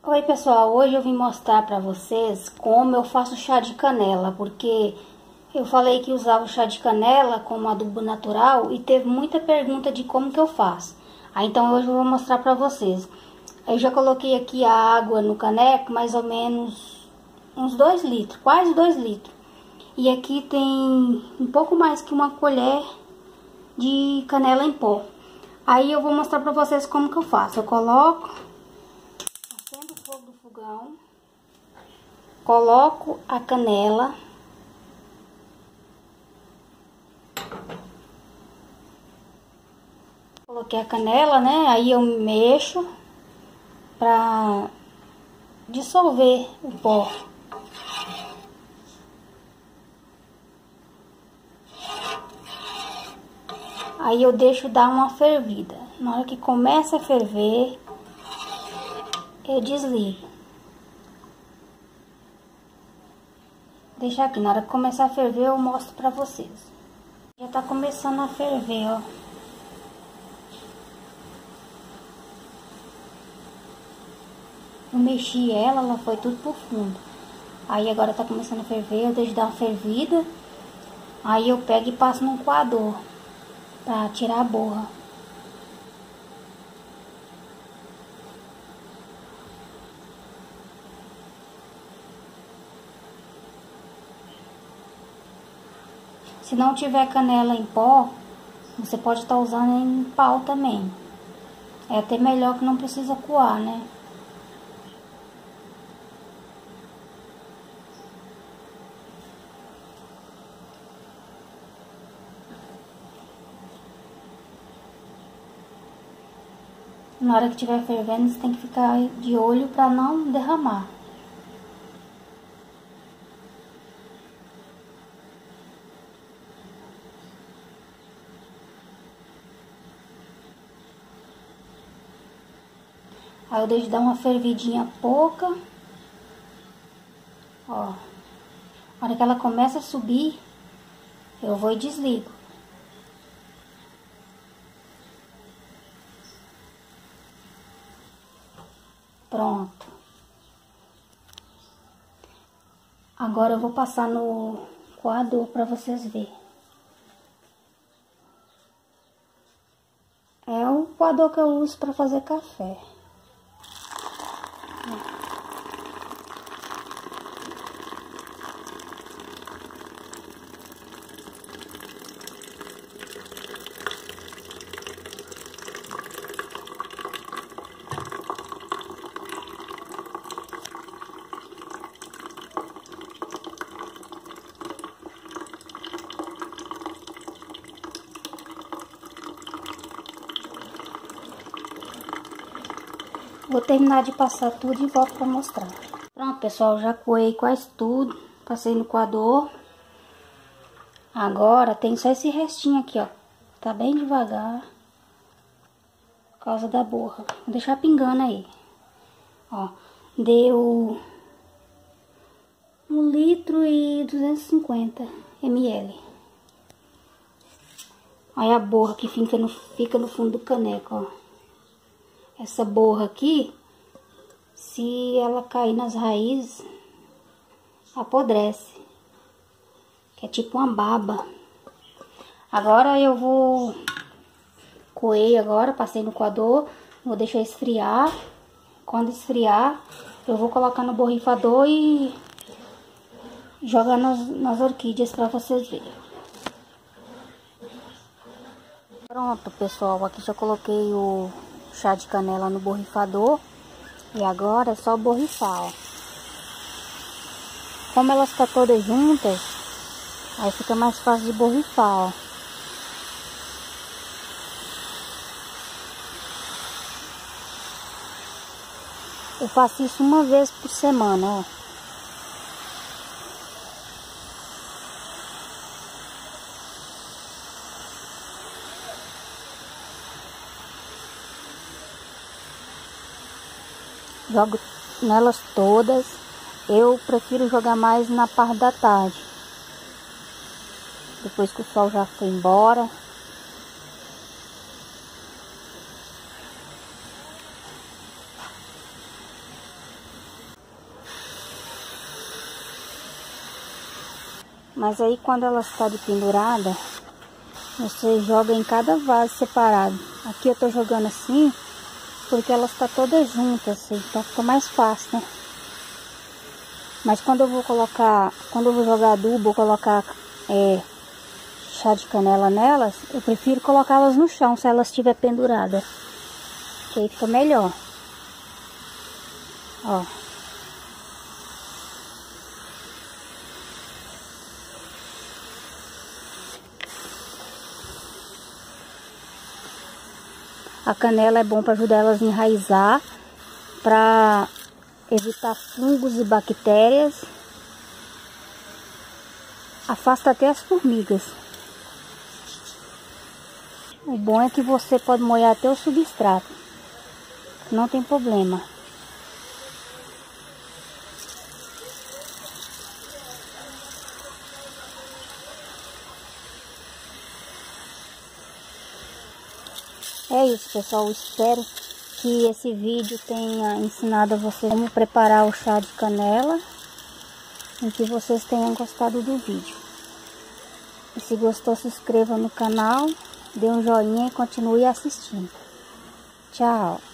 Oi pessoal, hoje eu vim mostrar pra vocês como eu faço chá de canela, porque eu falei que usava o chá de canela como adubo natural e teve muita pergunta de como que eu faço. Então hoje eu vou mostrar pra vocês. Eu já coloquei aqui a água no caneco, mais ou menos uns 2 litros, quase 2 litros. E aqui tem um pouco mais que uma colher de canela em pó. Aí eu vou mostrar pra vocês como que eu faço. Eu coloco, acendo o fogo do fogão, coloco a canela, coloquei a canela, né? Aí eu mexo pra dissolver o pó. Aí eu deixo dar uma fervida. Na hora que começa a ferver, eu desligo. Deixa aqui, na hora que começar a ferver eu mostro pra vocês. Já tá começando a ferver, ó. Eu mexi ela foi tudo pro fundo. Aí agora tá começando a ferver, eu deixo dar uma fervida. Aí eu pego e passo num coador pra tirar a borra. Se não tiver canela em pó, você pode estar usando em pau também. É até melhor que não precisa coar, né? Na hora que estiver fervendo, você tem que ficar de olho para não derramar. Aí eu deixo dar uma fervidinha pouca. Ó. Na hora que ela começa a subir, eu vou e desligo. Pronto. Agora eu vou passar no coador para vocês verem. É o coador que eu uso para fazer café. Vou terminar de passar tudo e volto para mostrar. Pronto, pessoal, já coei quase tudo. Passei no coador. Agora tem só esse restinho aqui, ó. Tá bem devagar. Por causa da borra. Vou deixar pingando aí. Ó, deu 1 litro e 250 ml. Olha a borra que fica no fundo do caneco, ó. Essa borra aqui, se ela cair nas raízes, apodrece. Que é tipo uma baba. Agora eu vou coer agora, passei no coador, vou deixar esfriar. Quando esfriar, eu vou colocar no borrifador e jogar nas orquídeas para vocês verem. Pronto, pessoal, aqui já coloquei o chá de canela no borrifador. E agora é só borrifar, ó. Como elas estão todas juntas, aí fica mais fácil de borrifar, ó. Eu faço isso uma vez por semana, ó. Jogo nelas todas. Eu prefiro jogar mais na parte da tarde. Depois que o sol já foi embora. Mas aí quando ela está de pendurada, você joga em cada vaso separado. Aqui eu tô jogando assim, porque ela está toda junta, assim, então fica mais fácil, né? Mas quando eu vou jogar adubo ou colocar chá de canela nelas, eu prefiro colocá-las no chão se elas estiver pendurada, que aí fica melhor. Ó. A canela é bom para ajudar elas a enraizar, para evitar fungos e bactérias. Afasta até as formigas. O bom é que você pode molhar até o substrato. Não tem problema. É isso, pessoal. Eu espero que esse vídeo tenha ensinado a vocês como preparar o chá de canela e que vocês tenham gostado do vídeo. E se gostou, se inscreva no canal, dê um joinha e continue assistindo. Tchau!